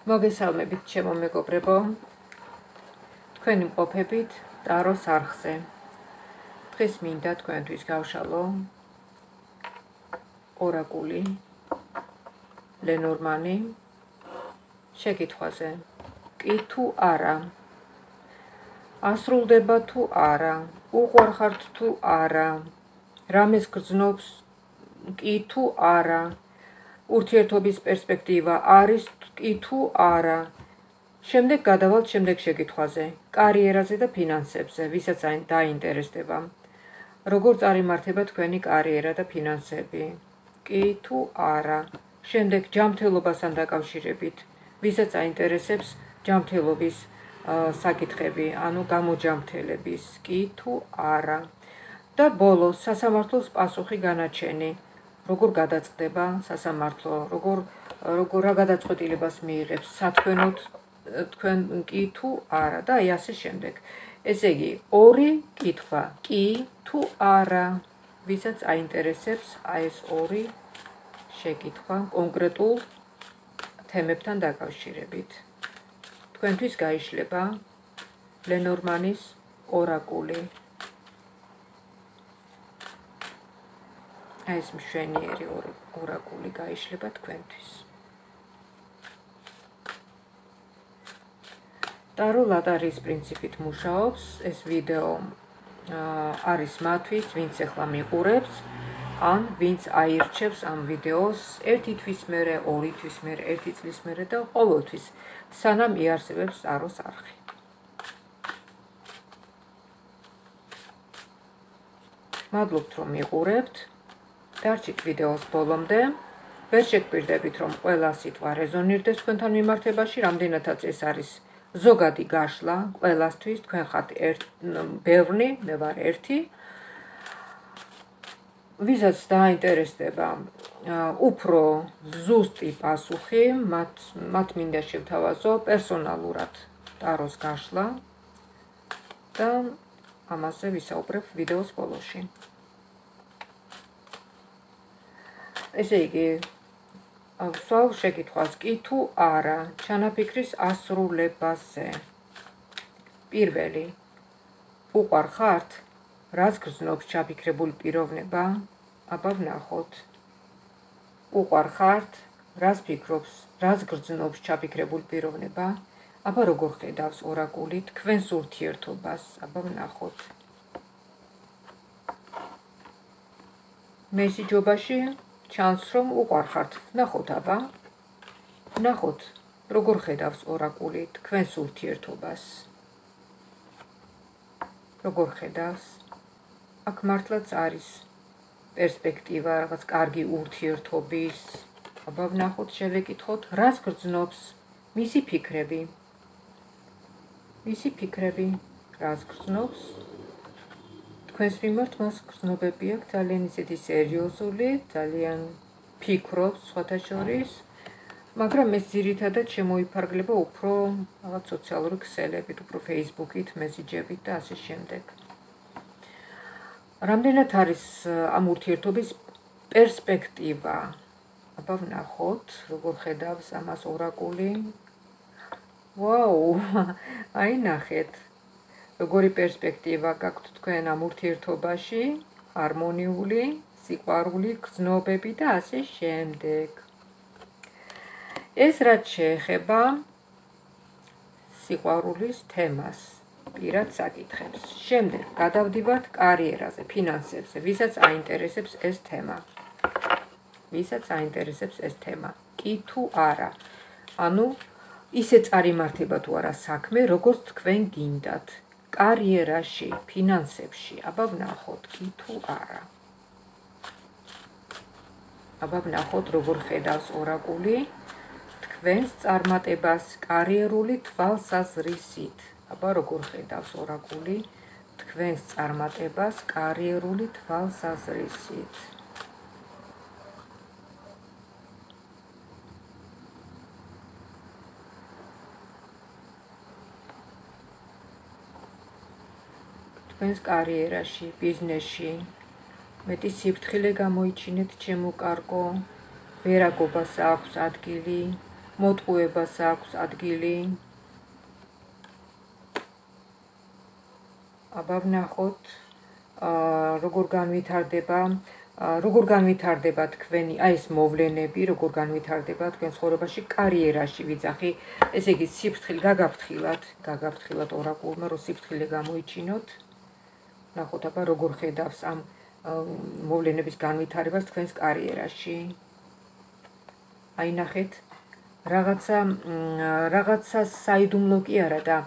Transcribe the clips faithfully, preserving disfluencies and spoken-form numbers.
მოგესალმებით, ჩემო მეგობრებო. თქვენი მყოფებით ტაროს არხზე. დღეს მინდა თქვენთვის გავშალო ორაკული ლენორმანი შეკითხვაზე. კი თუ არა? ასრულდება თუ არა? უყვარხართ თუ არა? რამეს გრძნობს კი თუ არა? ურთიერთობის პერსპექტივა არის კი თუ არა? შემდეგ გადავალთ შემდეგ შეკითხვაზე. კარიერაზე და ფინანსებზე, ვისაც დაინტერესდება. როგორ წარიმართება თქვენი კარიერა და ფინანსები? კი თუ არა? შემდეგ ჯანმრთელობასთან დაკავშირებით, ვისაც აინტერესებს ჯანმრთელობის საკითხები, ანუ გამოჯანმრთელების, კი თუ არა? და ბოლოს სასამართლოს პასუხი განაჩენი. როგორ გადაწყდება სასამართლო, როგორ როგორ რა გადაწყვეტილებას მიიღებს სათქვენოდ თქვენ კი თუ არა და აი ასე შემდეგ. ესე იგი, ორი კითხვა, კი თუ არა, ვისაც აინტერესებს აი ეს ორი შეკითხვა კონკრეტულ თემებთან დაკავშირებით. თქვენთვის გაიშლება ლენორმანის ორაკული. აი ეს მშვენიერი ორაკული გაიშლება თქვენთვის. ტარო ლატარიის პრინციპით მუშაობს. ეს ვიდეო არის მათთვის, ვინც ახლა მიყურებს, ან ვინც აირჩევს ამ ვიდეოს ერთი თვის მერე, ორი თვის მერე, ერთი წლის მერე და ყოველთვის, სანამ იარსებებს ტაროს არხი. მადლობთ, რომ მიყურებთ. დარჩით ვიდეოს ბოლომდე. ვერ შეგპირდებით, რომ ყველა სიტყვა რეზონირდეს თქვენთან მიმართებაში, რამდენადაც ეს არის ზოგადი გაშლა ყველასთვის, თქვენ ხართ ბევრი, მე ვარ ერთი. ვისაც დაინტერესდება უფრო ზუსტი პასუხი, მათ მათ მინდა შევთავაზო პერსონალურად ტაროს გაშლა და ამაზე ვისაუბრებ ვიდეოს ბოლოში. ესე იგი, ვსვავ შეკითხვას კი თუ არა, ჩანაფიქრის ასრულებაზე. პირველი, უყვარხართ? რაც გრძნობს ჩაფიქრებული პიროვნება? აბა ვნახოთ. უყვარხართ? რაც ფიქრობს, რაც გრძნობს ჩაფიქრებული პიროვნება? აბა როგორ ხედავს ორაკული თქვენს ურთიერთობას? აბა ვნახოთ. მესიჯობაში ჩანს, რომ უყვარხართ. ვნახოთ აბა. ვნახოთ, როგორ ხედავს ორაკული თქვენს ურთიერთობას? როგორ ხედავს? აქ მართლაც არის პერსპექტივა, რაღაც კარგი ურთიერთობის. აბა ვნახოთ, შევეკითხოთ, რას გრძნობს მისი ფიქრები? მისი ფიქრები, რას გრძნობს? თქვენს მიმართ მას გრძნობები აქვს ძალიან ისეთი სერიოზული, ძალიან ფიქრობს სხვათა შორის, მაგრამ ეს ძირითადად შემოიფარგლება უფრო რაღაც სოციალური ქსელებით, უფრო Facebook-ით, მესიჯებით და ასე შემდეგ. რამდენად არის ამ ურთიერთობის პერსპექტივა? აბა ვნახოთ, როგორ ხედავს ამას ორაკული. ვაუ, აი ნახეთ. როგორი პერსპექტივა გაქვთ თქვენ ამ ურთიერთობაში, ჰარმონიული, სიყვარული, გრძნობები და ასე შემდეგ. ეს რაც შეეხება სიყვარულის თემას, პირად საკითხებს. შემდეგ გადავდივართ კარიერაზე, ფინანსებზე, ვისაც აინტერესებს ეს თემა. ვისაც აინტერესებს ეს თემა. კი თუ არა? ანუ ისე წარიმართება თუ არა საქმე, როგორც თქვენ გინდათ. კარიერაში, ფინანსებში, აბა ვნახოთ, კი თუ არა. აბა ვნახოთ, როგორ ხედავს ორაკული თქვენს წარმატებას კარიერული თვალსაზრისით. აბა როგორ ხედავს ორაკული თქვენს წარმატებას კარიერული თვალსაზრისით. თქვენს კარიერაში, ბიზნესში მეტი სიფრთხილე გამოიჩინეთ, ჩემო კარგო, ვერაგობას აქვს ადგილი, მოტყუებას აქვს ადგილი. აბა ვნახოთ, როგორ განვითარდება, როგორ განვითარდება თქვენი, აი ეს მოვლენები, როგორ განვითარდება თქვენ ცხოვრებაში, კარიერაში ვიძახი, ესე იგი სიფრთხილე გაგაფრთხილათ, გაგაფრთხილათ ორაკულმა, რომ სიფრთხილე გამოიჩინოთ. ვნახოთ აბა როგორ ხედავს ამ მოვლენების განვითარებას თქვენს კარიერაში. აი ნახეთ, რაღაცა რაღაცა საიდუმლო კი არა და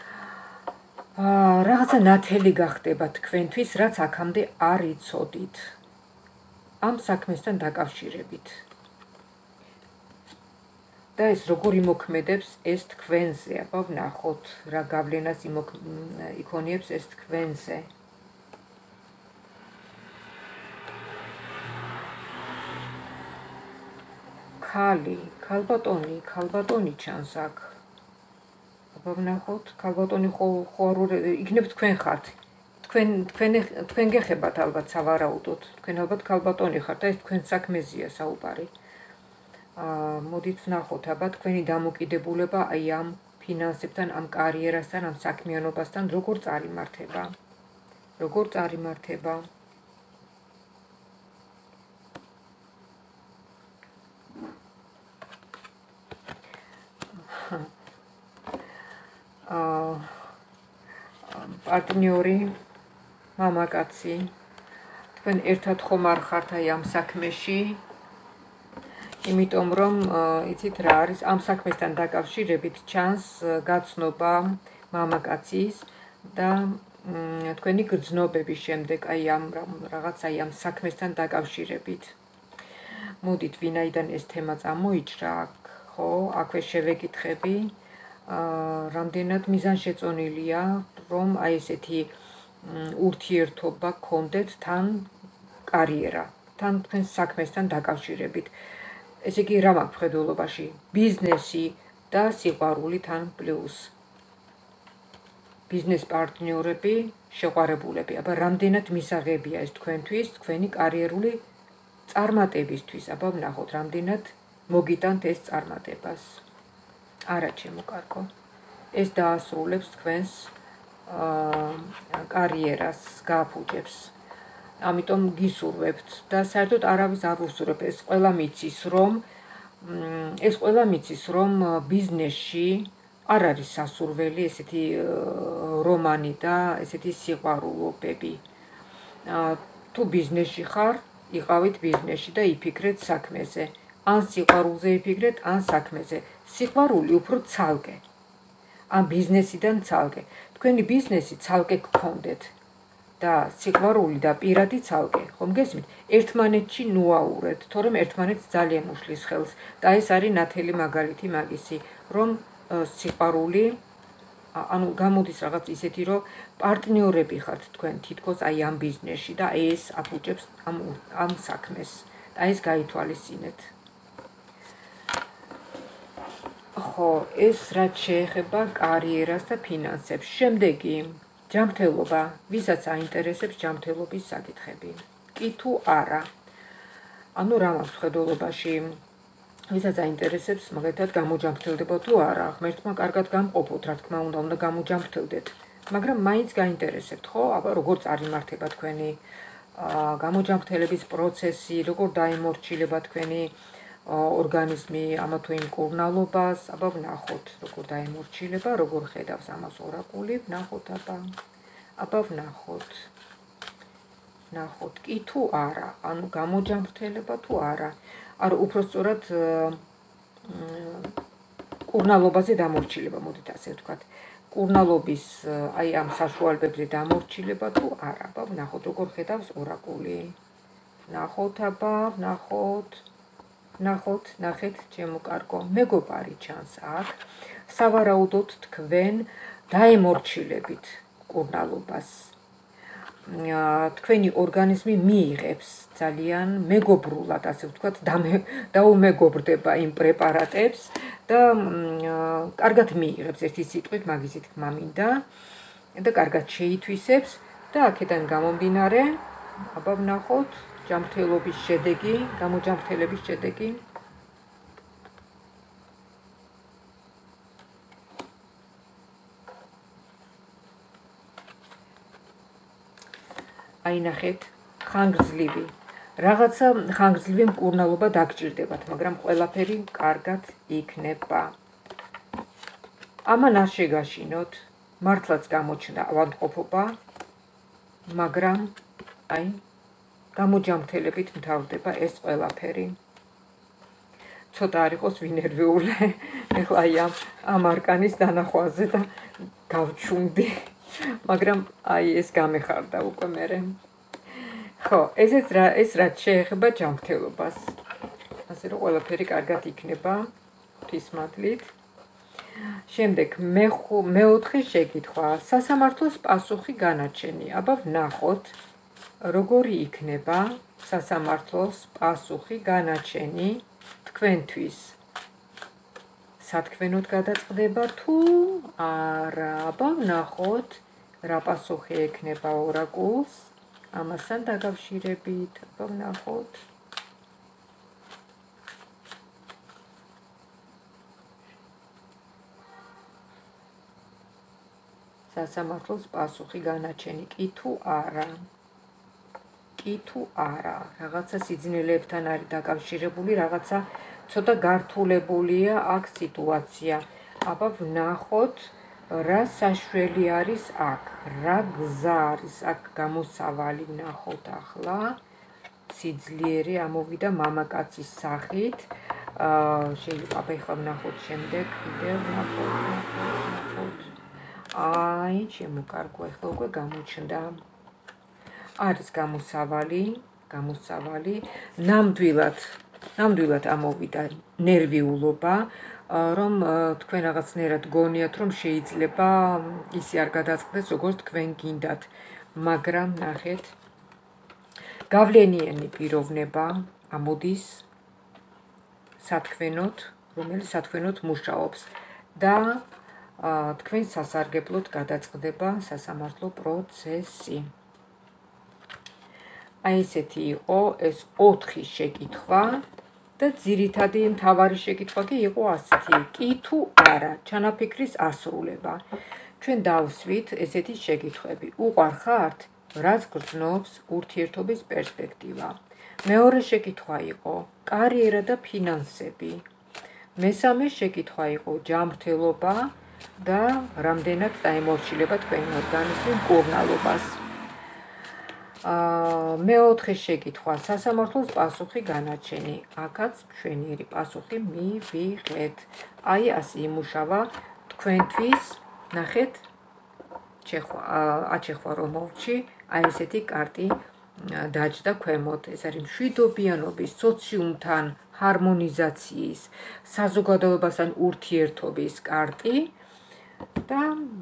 რაღაცა ნათელი გახდება თქვენთვის, რაც აქამდე არ იცოდით. ამ საქმესთან დაკავშირებით. და ეს როგორ იმოქმედებს ეს თქვენზე, აბა ვნახოთ, რა გავლენას იქონიებს ეს თქვენზე. ქალი, ქალბატონი, ქალბატონი ჩანს აქ. აბა ვნახოთ, ქალბატონი ხო არ იქნებ თქვენ ხართ. თქვენ თქვენ თქვენ გეხებათ ალბათ სავარაუდოდ. თქვენ ალბათ ქალბატონი ხართ და ეს თქვენ საქმეზეა საუბარი. აა მოდით ვნახოთ აბა თქვენი დამოკიდებულება აი ამ ფინანსებთან, ამ კარიერასთან, ამ საქმიანობასთან როგორ წარიმართება. როგორ წარიმართება. აა პარტნიორი, მამაკაცი, თქვენ ერთად ხომ არ ხართ აი ამ საქმეში, იმიტომ რომ იცით რა არის, ამ საქმესთან დაკავშირებით ჩანს გაცნობა მამაკაცის და თქვენი გრძნობების შემდეგ აი ამ რაღაც აი ამ საქმესთან დაკავშირებით. მოდით, ვინაიდან ეს თემა წამოიჭრა, ხო, აქვე შევეკითხები. რამდენად მიზანშეწონილია, რომ აი ესეთი ურთიერთობა გქონდეთ თან კარიერა, თან თქვენ საქმესთან დაკავშირებით. ესე იგი, რა მაქვს მხედველობაში? ბიზნესი და სიყვარული თან პლუს. ბიზნეს პარტნიორები, შეყვარებულები. აბა რამდენად მისაღებია ეს თქვენთვის, თქვენი კარიერული წარმატებისთვის. აბა ვნახოთ, რამდენად მოგიტანთ ეს წარმატებას. არა ჩემო კარგო. ეს დაასრულებს თქვენს კარიერას, გააფუჭებს. ამიტომ გისურვებთ და საერთოდ არავის არ უსურვებ. ეს ყველა მიცის, რომ ეს ყველა მიცის, რომ ბიზნესში არ არის სასურველი ესეთი რომანი და ესეთი სიყვარულობები. თუ ბიზნესში ხარ, იყავით ბიზნესში და იფიქრეთ საქმეზე. ან სიყვარულზე იფიქრეთ, ან საქმეზე. სიყვარული უფრო ცალკე. ან ბიზნესიდან ცალკე. თქვენი ბიზნესი ცალკე გქონდეთ და სიყვარული და პირადი ცალკე. ხომ გესმით? ერთმანეთში ნუაურეთ, თორემ ერთმანეთს ძალიან უშლის ხელს და ეს არის ნათელი მაგალითი მაგისი, რომ სიყვარული ანუ გამოდის რაღაც ისეთი, რომ პარტნიორები ხართ თქვენ თითქოს აი ამ ბიზნესში და ეს აფუჭებს ამ ამ საქმეს და ეს გაითვალისწინეთ. ხო, ეს რაც შეეხება კარიერას და ფინანსებს. შემდეგი, ჯანმრთელობა, ვისაც აინტერესებს ჯანმრთელობის საკითხები. კი თუ არა. ანუ რა მაქვს მხედველობაში, ვისაც აინტერესებს, მაგალითად გამოჯანმრთელდება თუ არა. ღმერთმა კარგად გამყოფოთ, რა თქმა უნდა, უნდა გამოჯანმრთელდეთ. მაგრამ მაინც გაინტერესებთ, ხო? აბა როგორ წარიმართება თქვენი გამოჯანმრთელების პროცესი, როგორ დაემორჩილება თქვენი ორგანიზმი ამა თუ იმ კურნალობას, აბა ვნახოთ, როგორ დაემორჩილება, როგორ ხედავს ამას ორაკული, ვნახოთ აბა. აბა ვნახოთ. ვნახოთ, კი თუ არა, ანუ გამოჯანმრთელება თუ არა. არა, უпростоრად კურნალობაზე დამორჩილება, მოდით ასე ვთქვათ. კურნალობის აი ამ საშუალებებზე დამორჩილება თუ არა, აბა ვნახოთ, როგორ ხედავს ორაკული. ვნახოთ აბა, ვნახოთ. ნახოთ, ნახეთ, ჩემო კარგო, მეგობარი ჩანს აქ. სავარაუდოდ თქვენ დაემორჩილებით კურნალობას. თქვენი ორგანიზმი მიიღებს ძალიან მეგობრულად, ასე ვთქვათ, დაუმეგობრდება იმ პრეპარატებს და კარგად მიიღებს ერთი სიტყვით, მაგის თქმა მინდა და კარგად შეითვისებს და აქედან გამომდინარე, აბა ვნახოთ. ჯანმრთელობის შედეგი, გამოჯანმრთელების შედეგი. აი ნახეთ, ხანგრძლივი. რაღაცა ხანგრძლივი მკურნალობა დაგჭირდებათ, მაგრამ ყველაფერი კარგად იქნება. ამან არ შეგაშინოთ, მართლაც გამოჩნდა ავადმყოფობა, მაგრამ აი გამოჯამრთელებით მთავრდება ეს ყველაფერი. ცოტა არ იყოს ვინერვიულე, ეხლა აი ამ არკანის დანახვაზე და გავჩუმდი, მაგრამ აი ეს გამეხარდა უკვე მერე. ხო, ესეც რა, ეს რაც შეეხება ჯანმრთელობას. ასე რომ ყველაფერი კარგად იქნება ღვთისმადლით. შემდეგ მეოთხე შეკითხვა, სასამართლოს პასუხი განაჩენი. აბა ვნახოთ, როგორი იქნება სასამართლოს პასუხი განაჩენი თქვენთვის. სათქმენოდ გადაწყდება თუ არა? აბა ვნახოთ, რა პასუხი ექნება ორაკულს. ამასთან დაკავშირებით, აბა ვნახოთ. სასამართლოს პასუხი განაჩენი კი თუ არა. კი თუ არა, რაღაცა სიძნელებთან არის დაკავშირებული, რაღაცა ცოტა გართულებულია აქ სიტუაცია. აბა ვნახოთ, რა საშველი არის აქ, რა გზა არის აქ გამოსავალი, ვნახოთ ახლა. სიძლიერე ამოვიდა მამაკაცის სახით. შეიძლება აბა ეხლა ვნახოთ შემდეგ, კიდევ ვნახოთ, ვნახოთ. აი, შემოკარგო, ეხლა უკვე გამოჩნდა. არის გამოსავალი, გამოსავალი, ნამდვილად, ნამდვილად ამოვიდა ნერვიულობა, რომ თქვენ რაღაცნაირად გონიათ, რომ შეიძლება ისე არ გადაწყდეს, როგორც თქვენ გინდათ, მაგრამ ნახეთ, გავლენიანი პიროვნება ამოდის სათქმენოდ, რომელიც სათქმენოდ მუშაობს და თქვენ სასარგებლოდ გადაწყდება სასამართლო პროცესი. აი ესეთი იყო ეს ოთხი შეკითხვა და ძირითადი მთავარი შეკითხვა კი იყო ასეთი, კი თუ არა, ჩანაფიქრის ასრულება. ჩვენ დავსვით ესეთი შეკითხვები. უყვარ ხართ, რაც გრძნობს ურთიერთობის პერსპექტივა. მეორე შეკითხვა იყო კარიერა და ფინანსები. მესამე შეკითხვა იყო ჯანმრთელობა და რამდენად დაემორჩილება თქვენი ორგანიზმი მკურნალობას. მეოთხე შეკითხვა, სასამართლოს პასუხი განაჩენი. აქაც მშვენიერი პასუხი მივიღეთ. აი ასე იმუშავა თქვენთვის, ნახეთ, აჩეხვა რომოვჩი, აი ესეთი კარტი დაჯდა ქვემოთ. ეს არის მშვიდობიანობის, სოციუმთან ჰარმონიზაციის, საზოგადოებასთან ურთიერთობის კარტი და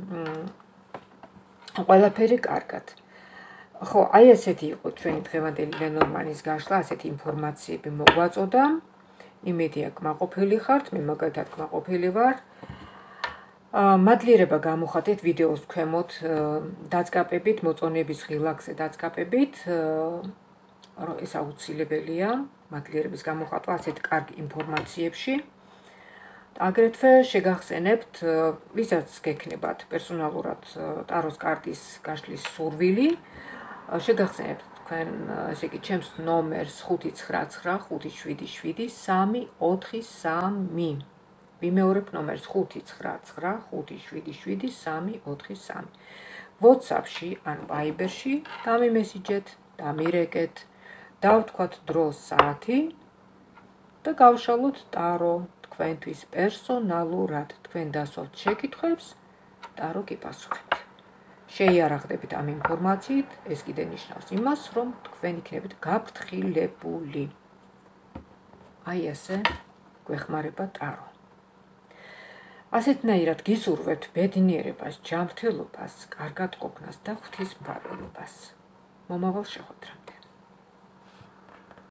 ყველაფერი კარგად. ხო, აი ესეთი იყო ჩვენი დღევანდელი ლენორმანის გაშლა, ასეთი ინფორმაციები მოგვაწოდა. იმედია კმაყოფილი ხართ, მე მაგალითად კმაყოფილი ვარ. მადლიერება გამოხატეთ ვიდეოს ქვემოთ დაწყაპებით, მოწონების ღილაკზე დაწყაპებით. ეს აუცილებელია, მადლიერების გამოხატვა ასეთ კარგ ინფორმაციებში. აგრეთვე შეგახსენებთ, ვისაც გექნებათ პერსონალურად ტაროს კარტის გაშლის სურვილი, შეგახსენებთ თქვენ, ესე იგი, ჩემს ნომერს ხუთი ცხრა ცხრა ხუთი შვიდი შვიდი სამი ოთხი სამი. ვიმეორებ ნომერს ხუთი ცხრა ცხრა ხუთი შვიდი შვიდი სამი ოთხი სამი. WhatsApp-ში ან Viber-ში დამიმესიჯეთ, დამირეკეთ, დავთქვათ დრო, საათი და გავშალოთ ტარო თქვენთვის პერსონალურად. თქვენ დასვათ შეკითხვებს, ტარო გიპასუხებთ. შეიარაღდებით ამ ინფორმაციით, ეს კიდე ნიშნავს იმას, რომ თქვენ იქნებით გაფრთხილებული. აი ასე გვეხმარება ტარო. ასეთნაირად გისურვებთ ბედნიერებას, ჯანმრთელობას, კარგად ყოფნას და ღვთისმფარველობას. მომავალ შეხვედრამდე.